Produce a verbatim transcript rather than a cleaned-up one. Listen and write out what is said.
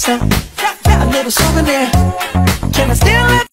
myself a little souvenir. Can I still have